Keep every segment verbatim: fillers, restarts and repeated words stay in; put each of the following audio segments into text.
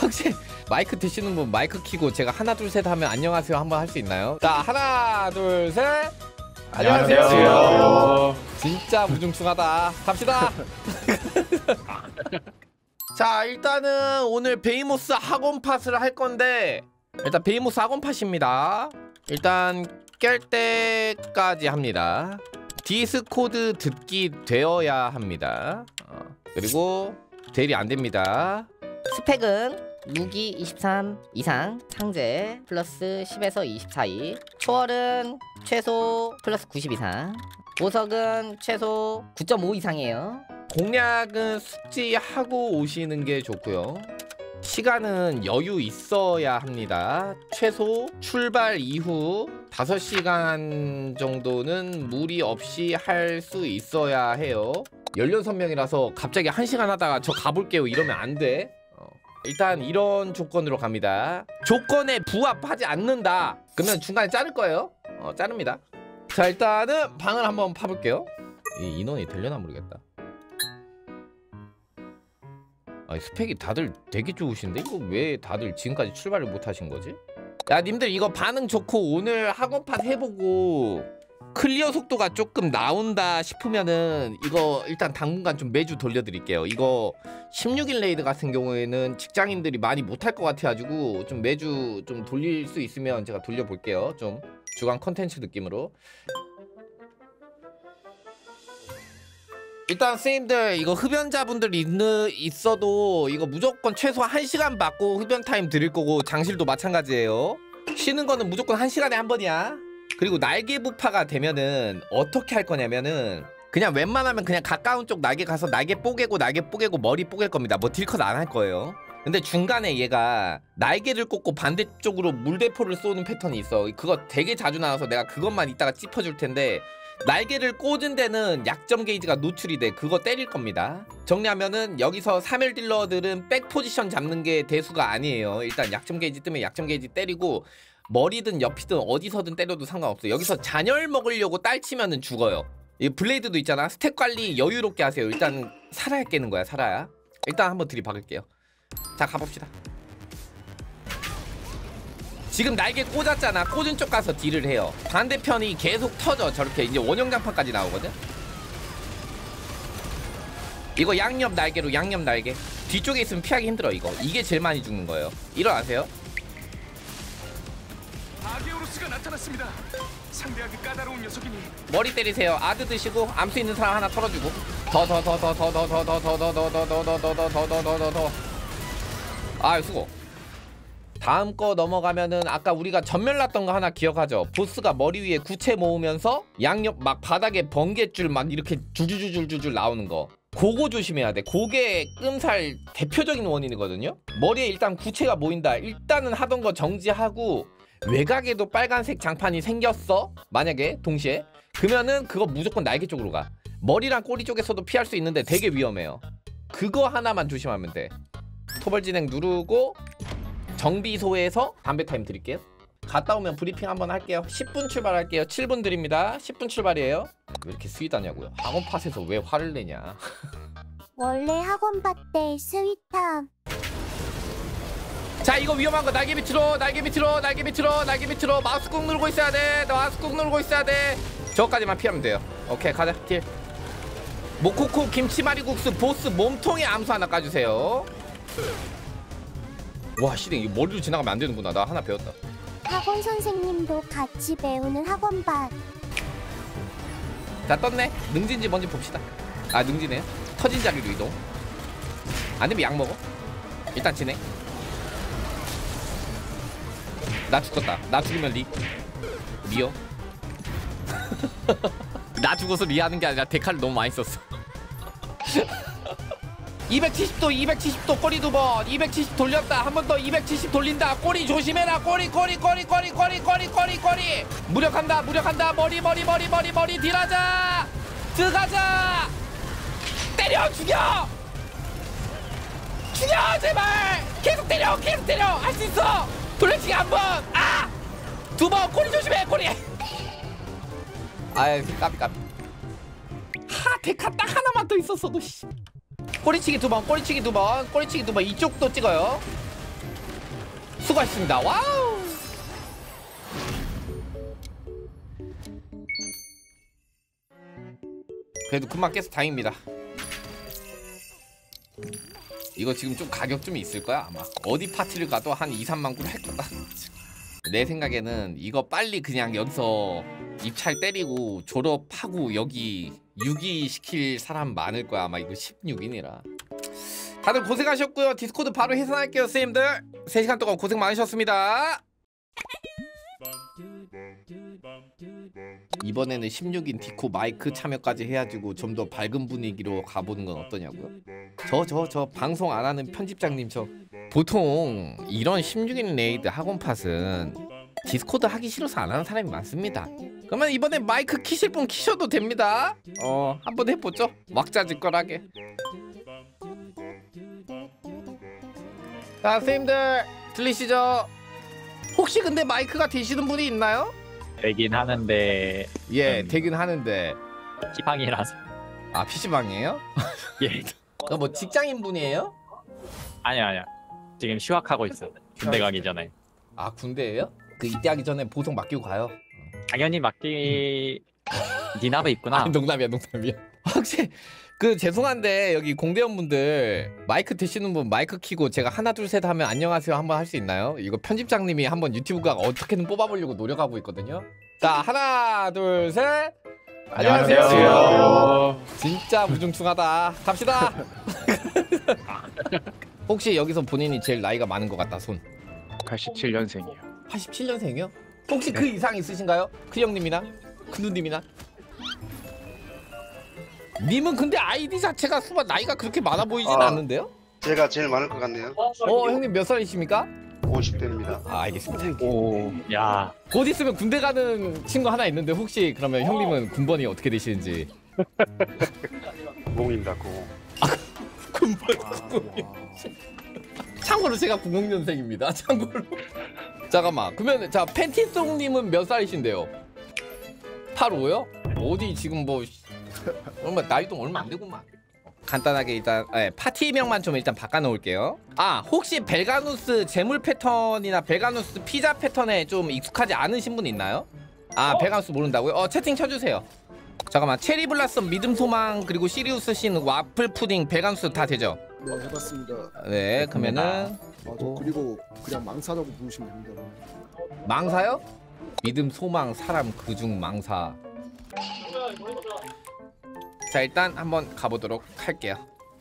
혹시 마이크 드시는 분 마이크 켜고 제가 하나 둘 셋 하면 안녕하세요 한번 할 수 있나요? 자 하나 둘 셋. 안녕하세요. 안녕하세요. 진짜 무중충하다. 갑시다. 자 일단은 오늘 베이모스 학원 팟을 할 건데 일단 베이모스 학원 팟입니다. 일단 깰 때까지 합니다. 디스코드 듣기 되어야 합니다. 어, 그리고 대리 안 됩니다. 스펙은 무기 이십삼 이상, 상제 플러스 십에서 이십 사이, 초월은 최소 플러스 구십 이상, 보석은 최소 구 점 오 이상이에요. 공략은 숙지하고 오시는 게 좋고요. 시간은 여유 있어야 합니다. 최소 출발 이후 다섯 시간 정도는 무리 없이 할 수 있어야 해요. 열여섯 명이라서 갑자기 한 시간 하다가 저 가볼게요 이러면 안 돼. 어. 일단 이런 조건으로 갑니다. 조건에 부합하지 않는다 그러면 중간에 자를 거예요. 어, 자릅니다. 자 일단은 방을 한번 파볼게요. 이 인원이 되려나 모르겠다. 아, 스펙이 다들 되게 좋으신데 이거 왜 다들 지금까지 출발을 못 하신 거지? 야 님들 이거 반응 좋고 오늘 학원판 해보고 클리어 속도가 조금 나온다 싶으면은 이거 일단 당분간 좀 매주 돌려드릴게요. 이거 십육 일 레이드 같은 경우에는 직장인들이 많이 못할 것 같아가지고 좀 매주 좀 돌릴 수 있으면 제가 돌려볼게요. 좀 주간 컨텐츠 느낌으로. 일단 선생님들 이거 흡연자분들 있는, 있어도 이거 무조건 최소 한 시간 받고 흡연 타임 드릴 거고 장실도 마찬가지예요. 쉬는 거는 무조건 한 시간에 한 번이야. 그리고 날개 부파가 되면은 어떻게 할 거냐면은 그냥 웬만하면 그냥 가까운 쪽 날개 가서 날개 뽀개고 날개 뽀개고 머리 뽀갤 겁니다. 뭐 딜컷 안 할 거예요. 근데 중간에 얘가 날개를 꽂고 반대쪽으로 물대포를 쏘는 패턴이 있어. 그거 되게 자주 나와서 내가 그것만 이따가 짚어줄 텐데 날개를 꽂은 데는 약점 게이지가 노출이 돼. 그거 때릴 겁니다. 정리하면은 여기서 삼 일 딜러들은 백 포지션 잡는 게 대수가 아니에요. 일단 약점 게이지 뜨면 약점 게이지 때리고 머리든 옆이든 어디서든 때려도 상관없어요. 여기서 잔열 먹으려고 딸 치면은 죽어요. 이 블레이드도 있잖아. 스택 관리 여유롭게 하세요. 일단 살아야 깨는 거야. 살아야. 일단 한번 들이박을게요. 자 가봅시다. 지금 날개 꽂았잖아. 꽂은 쪽 가서 딜을 해요. 반대편이 계속 터져. 저렇게 이제 원형장판까지 나오거든. 이거 양옆 날개로 양옆 날개. 뒤쪽에 있으면 피하기 힘들어. 이거 이게 제일 많이 죽는 거예요. 일어나세요. 아게오로스가 나타났습니다. 상대하기 까다로운 녀석이니 머리 때리세요. 아드 드시고 암수 있는 사람 하나 털어주고 더 더 더 더 더 더 더 더 더 더 더 더 더 더 더 더 더 더 더. 아 수고. 다음 거 넘어가면은 아까 우리가 전멸 났던 거 하나 기억하죠? 보스가 머리 위에 구체 모으면서 양옆 막 바닥에 번개줄 막 이렇게 줄줄줄줄줄 나오는 거. 그거 조심해야 돼. 그게 끔살 대표적인 원인이거든요. 머리에 일단 구체가 모인다. 일단은 하던 거 정지하고 외곽에도 빨간색 장판이 생겼어. 만약에 동시에 그러면은 그거 무조건 날개 쪽으로 가. 머리랑 꼬리 쪽에서도 피할 수 있는데 되게 위험해요. 그거 하나만 조심하면 돼. 토벌 진행 누르고 정비소에서 담배 타임 드릴게요. 갔다 오면 브리핑 한번 할게요. 십 분 출발할게요. 칠 분 드립니다. 십 분 출발이에요. 왜 이렇게 스윗하냐고요. 학원팟에서 왜 화를 내냐. 원래 학원팟 때 스윗함. 자 이거 위험한 거. 날개 밑으로 날개 밑으로 날개 밑으로 날개 밑으로 마우스 꾹 누르고 있어야 돼. 마우스 꾹 누르고 있어야 돼. 저까지만 피하면 돼요. 오케이 가자. 딜. 모코코 김치말이국수 보스 몸통에 암수 하나 까주세요. 와 시댕 이거 머리로 지나가면 안 되는구나. 나 하나 배웠다. 학원 선생님도 같이 배우는 학원팟. 자 떴네. 능진지 뭔지 봅시다. 아 능지네요. 터진 자리로 이동. 안되면 약 먹어. 일단 진행. 나 죽었다. 나 죽으면 리 리어. 나 죽어서 리하는 게 아니라 데카를 너무 많이 썼어. 이백칠십 도 이백칠십 도 꼬리 두 번. 이백칠십 돌렸다. 한 번 더 이백칠십 돌린다. 꼬리 조심해라. 꼬리 꼬리 꼬리 꼬리 꼬리 꼬리 꼬리 꼬리. 무력한다 무력한다. 머리 머리 머리 머리 머리 딜하자. 들어가자. 때려 죽여. 죽여 제발. 계속 때려 계속 때려. 할 수 있어. 돌려치기 한 번. 아! 두 번. 꼬리 조심해 꼬리. 아유 까비 까비. 하 데카 딱 하나만 더 있었어도 씨. 꼬리치기 두 번, 꼬리치기 두 번, 꼬리치기 두 번. 이쪽도 찍어요. 수고하셨습니다. 와우. 그래도 금방 깨서 다행입니다. 이거 지금 좀 가격 좀 있을 거야 아마. 어디 파티를 가도 한 이, 삼만 굴 할 거다. 내 생각에는 이거 빨리 그냥 여기서 입찰 때리고 졸업하고 여기 유기 시킬 사람 많을 거야 아마. 이거 십육 인이라 다들 고생하셨고요. 디스코드 바로 해산할게요 선생님들. 세 시간 동안 고생 많으셨습니다. 이번에는 십육 인 디코 마이크 참여까지 해가지고 좀 더 밝은 분위기로 가보는 건 어떠냐고요? 저 저 저 방송 안 하는 편집장님 저 보통 이런 십육 인 레이드 학원팟은 디스코드 하기 싫어서 안 하는 사람이 많습니다. 그러면 이번에 마이크 키실 분 키셔도 됩니다. 어 한번 해보죠. 왁자지껄하게. 자 선생님들 들리시죠? 혹시 근데 마이크가 되시는 분이 있나요? 되긴 하는데 예 음. 되긴 하는데 피방이라서. 아 피시방이에요? 예. 어, 뭐 직장인 분이에요? 아니야 아니야. 지금 휴학하고 있어. 군대 가기 전에. 아 군대예요? 그 입대하기 전에 보석 맡기고 가요. 당연히 맡기. 니나도 있구나. 아 농담이야 농담이야. 혹시 그 죄송한데 여기 공대원분들 마이크 되시는 분 마이크 키고 제가 하나 둘 셋 하면 안녕하세요 한번 할 수 있나요? 이거 편집장님이 한번 유튜브가 어떻게든 뽑아보려고 노력하고 있거든요. 자 하나 둘 셋. 안녕하세요. 안녕하세요. 진짜 무중충하다. 갑시다. 혹시 여기서 본인이 제일 나이가 많은 것 같다 손. 팔십칠 년생이요. 팔십칠 년생이요? 혹시 그 이상 있으신가요? 그 형님이나 그 누님이나? 님은 근데 아이디 자체가 수바 나이가 그렇게 많아 보이진 아. 않는데요? 제가 제일 많을 것 같네요. 어 형님 몇 살이십니까? 오십 대입니다. 아 알겠습니다. 오. 야. 곧 있으면 군대 가는 친구 하나 있는데 혹시 그러면 형님은 군번이 어떻게 되시는지? 공입니다. 공. 군번 참고로 제가 구십 년생입니다. 참고로. 잠깐만 그러면 자 팬티송님은 몇 살이신데요? 팔십오요? 어디 지금 뭐 얼마 나이도 얼마 안 되구만. 간단하게 일단 예, 파티명만 좀 일단 바꿔놓을게요. 아 혹시 벨가누스 재물 패턴이나 벨가누스 피자 패턴에 좀 익숙하지 않으신 분 있나요? 아 벨가누스 모른다고요? 어 채팅 쳐주세요. 잠깐만 체리 블라썸 믿음 소망 그리고 시리우스 신 와플 푸딩 벨가누스 다 되죠? 네 해봤습니다. 네 그러면은 아, 저 그리고 그냥 망사라고 부르시면 됩니다. 망사요? 믿음 소망 사람 그중 망사. 자 일단 한번 가보도록 할게요.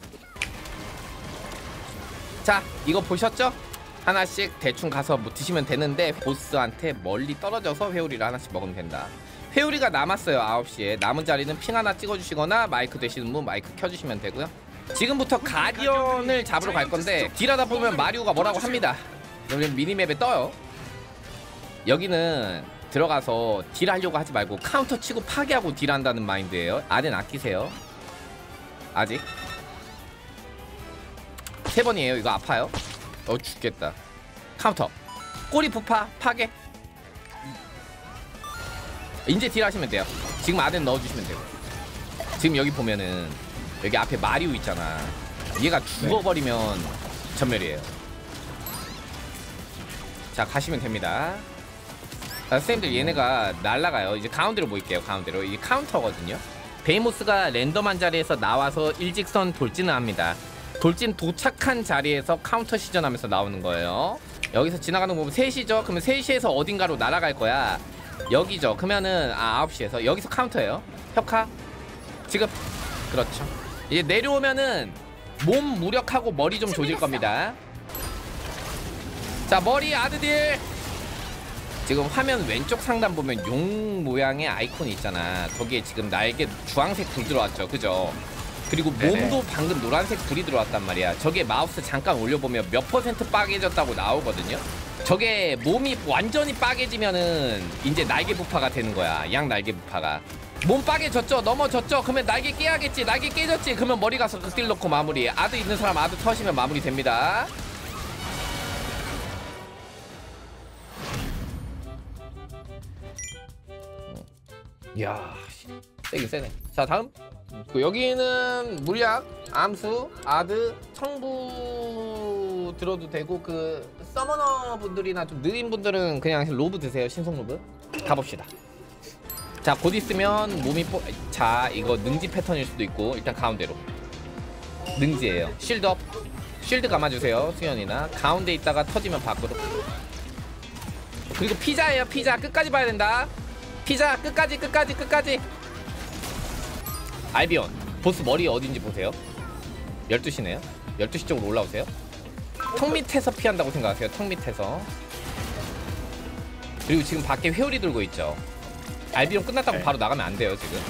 자 이거 보셨죠? 하나씩 대충 가서 뭐 드시면 되는데 보스한테 멀리 떨어져서 회오리를 하나씩 먹으면 된다. 회오리가 남았어요. 아홉 시에 남은 자리는 핑 하나 찍어주시거나 마이크 되시는 분 마이크 켜주시면 되고요. 지금부터 가디언을 잡으러 갈 건데 딜하다 보면 마리오가 뭐라고 합니다. 여기 미니맵에 떠요. 여기는 들어가서 딜하려고 하지 말고 카운터 치고 파괴하고 딜한다는 마인드예요. 아덴 아끼세요. 아직 세 번이에요. 이거 아파요? 어 죽겠다. 카운터 꼬리 부파 파괴. 이제 딜하시면 돼요. 지금 아덴 넣어주시면 돼요. 지금 여기 보면은 여기 앞에 마리오 있잖아. 얘가 죽어버리면 전멸이에요. 자 가시면 됩니다. 자, 선생님들 얘네가 날라가요. 이제 가운데로 모일게요. 가운데로 이게 카운터거든요. 베이모스가 랜덤한 자리에서 나와서 일직선 돌진을 합니다. 돌진 도착한 자리에서 카운터 시전하면서 나오는 거예요. 여기서 지나가는 거 보면 세 시죠? 그러면 세 시에서 어딘가로 날아갈 거야. 여기죠. 그러면은 아 아홉 시에서 여기서 카운터예요. 혁카 지금 그렇죠. 이제 내려오면은 몸 무력하고 머리 좀 조질 겁니다. 자 머리 아드딜. 지금 화면 왼쪽 상단 보면 용 모양의 아이콘이 있잖아. 거기에 지금 날개 주황색 불 들어왔죠. 그죠? 그리고 몸도 방금 노란색 불이 들어왔단 말이야. 저게 마우스 잠깐 올려보면 몇 퍼센트 빠개졌다고 나오거든요. 저게 몸이 완전히 빠개지면은 이제 날개 부파가 되는 거야. 양 날개 부파가. 몸 빠개졌죠? 넘어졌죠? 그러면 날개 깨야겠지. 날개 깨졌지? 그러면 머리 가서 극딜 넣고 마무리. 아드 있는 사람 아드 터시면 마무리 됩니다. 이야 세긴 세네. 자 다음 그 여기는 물약, 암수, 아드, 청부 들어도 되고 그 서머너 분들이나 좀 느린 분들은 그냥 로브 드세요. 신속 로브. 가봅시다. 자, 곧 있으면 몸이 뽀... 자, 이거 능지 패턴일 수도 있고 일단 가운데로 능지예요. 쉴드업. 쉴드 감아주세요. 수연이나 가운데 있다가 터지면 밖으로. 그리고 피자예요. 피자 끝까지 봐야 된다. 피자 끝까지 끝까지 끝까지. 알비온 보스 머리 어딘지 보세요. 열두 시네요 열두 시 쪽으로 올라오세요. 턱 밑에서 피한다고 생각하세요. 턱 밑에서. 그리고 지금 밖에 회오리 들고 있죠. 알비온 끝났다고 네. 바로 나가면 안 돼요. 지금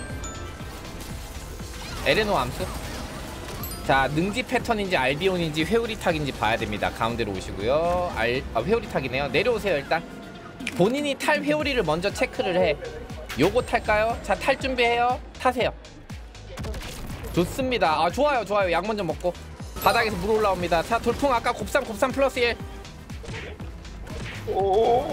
에레노 암수. 자, 능지 패턴인지 알비온인지 회오리 탁인지 봐야 됩니다. 가운데로 오시고요. 알, 아, 회오리 탁이네요. 내려오세요. 일단 본인이 탈 회오리를 먼저 체크를 해. 요거 탈까요? 자, 탈 준비해요. 타세요. 좋습니다. 아, 좋아요 좋아요. 약 먼저 먹고 바닥에서 물 올라옵니다. 자, 돌풍 아까 곱삼 곱삼 플러스 일. 오.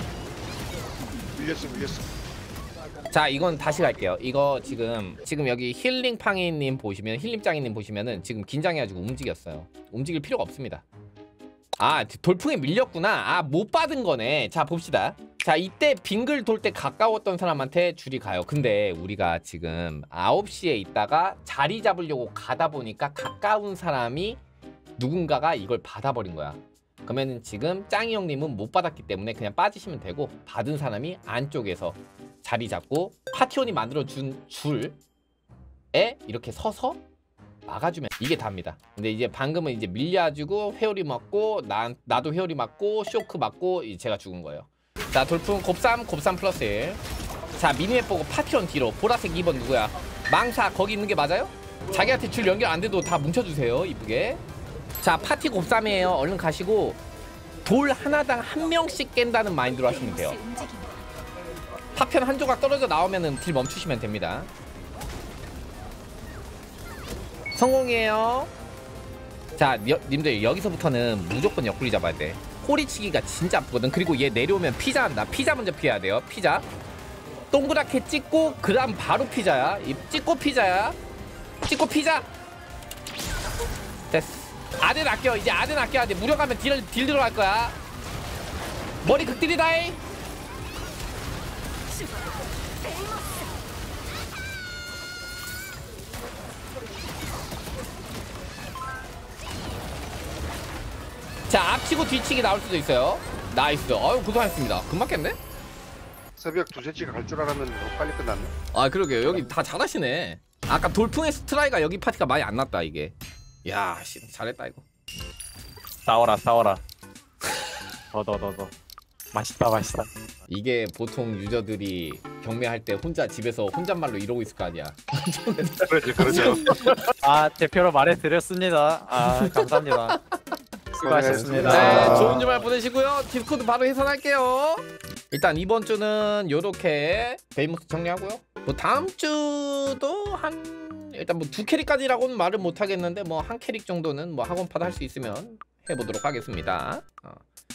밀렸어 밀렸어. 자, 이건 다시 갈게요. 이거 지금 지금 여기 힐링팡이님 보시면 힐링짱이님 보시면은 지금 긴장해가지고 움직였어요. 움직일 필요가 없습니다. 아, 돌풍에 밀렸구나. 아, 못 받은 거네. 자, 봅시다. 자, 이때 빙글 돌 때 가까웠던 사람한테 줄이 가요. 근데 우리가 지금 아홉 시에 있다가 자리 잡으려고 가다 보니까 가까운 사람이 누군가가 이걸 받아버린 거야. 그러면 지금 짱이 형님은 못 받았기 때문에 그냥 빠지시면 되고, 받은 사람이 안쪽에서 자리 잡고 파티온이 만들어준 줄에 이렇게 서서 막아주면 이게 답니다. 근데 이제 방금은 이제 밀려가지고 회오리 맞고 나, 나도 회오리 맞고 쇼크 맞고 제가 죽은 거예요. 자, 돌풍 곱삼 곱삼 플러스 일. 자, 미니맵 보고 파티온 뒤로. 보라색 이 번 누구야? 망사 거기 있는 게 맞아요? 자기한테 줄 연결 안 돼도 다 뭉쳐주세요. 이쁘게. 자, 파티 곱삼이에요. 얼른 가시고 돌 하나당 한 명씩 깬다는 마인드로 하시면 돼요. 파편 한 조각 떨어져 나오면은 딜 멈추시면 됩니다. 성공이에요. 자, 여, 님들 여기서부터는 무조건 옆구리 잡아야 돼. 꼬리치기가 진짜 아프거든. 그리고 얘 내려오면 피자 한다. 피자 먼저 피해야 돼요. 피자 동그랗게 찍고 그 다음 바로 피자야. 이 찍고 피자야. 찍고 피자. 됐어. 아덴 아껴. 이제 아덴 아껴야 돼. 무력하면 딜, 딜 들어갈 거야. 머리 극딜이다이. 자, 앞치고 뒤치기 나올 수도 있어요. 나이스. 아유, 고생하셨습니다. 금방 깼네? 새벽 두세시가 갈 줄 알았는데 너무 빨리 끝났네. 아, 그러게요. 여기 다 잘하시네. 아까 돌풍의 스트라이가 여기 파티가 많이 안 났다, 이게. 야, 씨, 잘했다, 이거. 싸워라 싸워라. 더더더더. 맛있다 맛있다. 이게 보통 유저들이 경매할 때 혼자 집에서 혼잣말로 이러고 있을 거 아니야. 그렇죠 그렇죠. 아, 대표로 말해드렸습니다. 아, 감사합니다. 수고하셨습니다. 네, 좋은 주말 보내시고요. 디스코드 바로 해산할게요. 일단 이번 주는 요렇게 베이모스 정리하고요. 뭐 다음 주도 한 일단 뭐 두 캐릭까지라고는 말을 못 하겠는데 뭐 한 캐릭 정도는 뭐 학원파도 할 수 있으면 해보도록 하겠습니다. 어.